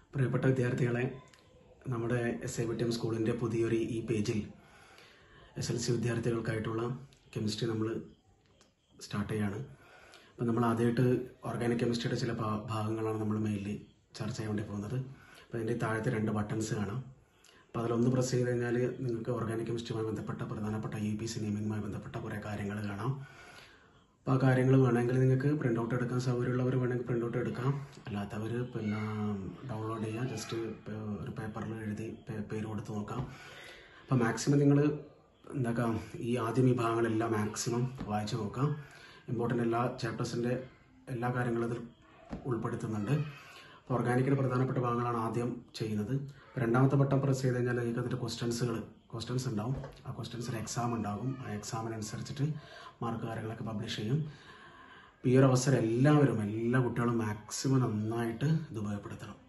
പ്രിയപ്പെട്ട വിദ്യാർത്ഥികളെ, നമ്മുടെ SIBTM സ്കൂളിൻ്റെ പുതിയൊരു ഈ പേജിൽ SLC വിദ്യാർത്ഥികൾക്കായിട്ടുള്ള കെമിസ്ട്രി നമ്മൾ സ്റ്റാർട്ട് ചെയ്യാണ്. അപ്പോൾ നമ്മൾ ആദ്യമായിട്ട് ഓർഗാനിക് കെമിസ്ട്രിയുടെ ചില ഭാഗങ്ങളാണ് നമ്മൾ മെയിൻലി ചർച്ച ചെയ്യാൻ വേണ്ടി പോകുന്നത്. അപ്പോൾ അതിൻ്റെ താഴത്തെ 2 ബട്ടൺസ് കാണാം. അപ്പോൾ അതിലൊന്ന് പ്രസ് ചെയ്ത് കഴിഞ്ഞാൽ നിങ്ങൾക്ക് ഓർഗാനിക് കെമിസ്ട്രിയുമായി ബന്ധപ്പെട്ട പ്രധാനപ്പെട്ട UPC നെയിമിങ്ങുമായി ബന്ധപ്പെട്ട കുറേ കാര്യങ്ങൾ കാണാം. അപ്പോൾ ആ കാര്യങ്ങൾ വേണമെങ്കിൽ നിങ്ങൾക്ക് പ്രിൻ്റ് ഔട്ട് എടുക്കാൻ സൗകര്യമുള്ളവർ വേണമെങ്കിൽ പ്രിൻ്റ് ഔട്ട് എടുക്കാം, അല്ലാത്തവർ പിന്നെ ഡൗൺലോഡ് ചെയ്യാം. ജസ്റ്റ് ഒരു പേപ്പറിൽ എഴുതി പേര് കൊടുത്ത് നോക്കാം. അപ്പോൾ മാക്സിമം നിങ്ങൾ എന്താക്കാം, ഈ ആദ്യം ഈ ഭാഗങ്ങളെല്ലാം മാക്സിമം വായിച്ച് നോക്കാം. ഇമ്പോർട്ടൻ്റ് എല്ലാ ചാപ്റ്റേഴ്സിൻ്റെ എല്ലാ കാര്യങ്ങളും ഇതിൽ ഉൾപ്പെടുത്തുന്നുണ്ട്. അപ്പോൾ ഓർഗാനിക്കിൻ്റെ പ്രധാനപ്പെട്ട ഭാഗങ്ങളാണ് ആദ്യം ചെയ്യുന്നത്. രണ്ടാമത്തെ ബട്ടൺ പ്രസ് ചെയ്ത് കഴിഞ്ഞാൽ നിങ്ങൾക്ക് അതിൻ്റെ ക്വസ്റ്റ്യൻസ് ഉണ്ടാവും. ആ ക്വസ്റ്റ്യൻസിന് എക്സാം ഉണ്ടാകും. ആ എക്സാമിനനുസരിച്ചിട്ട് മാർക്ക് കാര്യങ്ങളൊക്കെ പബ്ലിഷ് ചെയ്യും. ഈ ഒരു അവസരം എല്ലാ കുട്ടികളും മാക്സിമം നന്നായിട്ട് ഇത് ഉപയോഗപ്പെടുത്തണം.